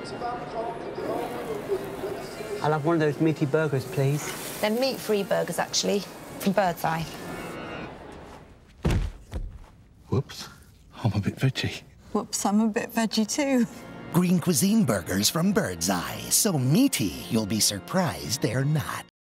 I'll have one of those meaty burgers, please. They're meat-free burgers, actually, from Bird's Eye. Whoops, I'm a bit veggie. Whoops, I'm a bit veggie too. Green Cuisine burgers from Bird's Eye. So meaty, you'll be surprised they're not.